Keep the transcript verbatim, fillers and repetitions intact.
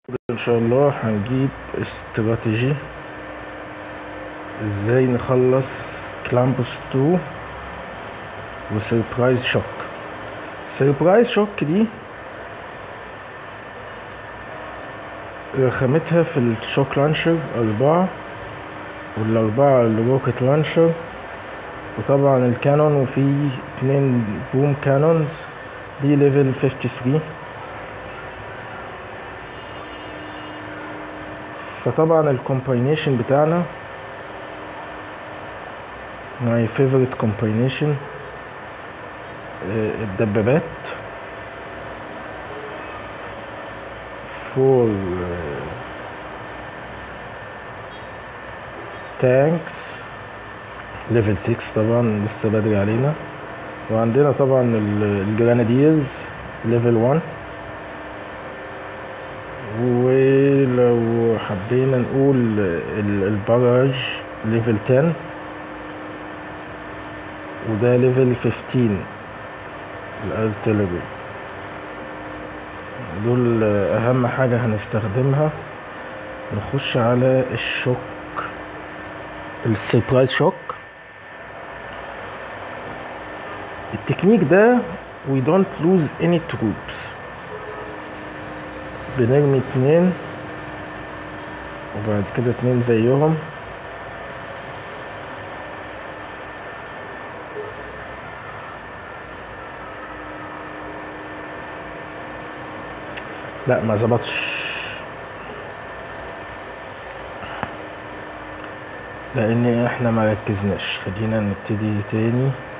ان شاء الله هنجيب استراتيجي ازاي نخلص كلامبوس اتنين وسربرايز شوك. سربرايز شوك دي رخامتها في الشوك لانشر أربعة، والأربعة الروكت لانشر، وطبعا الكانون، وفي اتنين بوم كانونز دي ليفل تلاتة وخمسين. فطبعا الكومباينيشن بتاعنا ماي فيفورت كومباينيشن الدبابات فور تانكس ليفل ستة، طبعا لسه بدري علينا. وعندنا طبعا الجراناديرز ليفل واحد، ولو حبينا نقول البراج ليفل عشرة، وده ليفل خمستاشر الارتلري. دول اهم حاجة هنستخدمها. نخش على الشوك، السربرايز شوك. التكنيك ده we don't lose any troops. بنرمي اتنين وبعد كده اتنين زيهم، لا ما ظبطش لان احنا ما ركزناش. خلينا نبتدي تاني.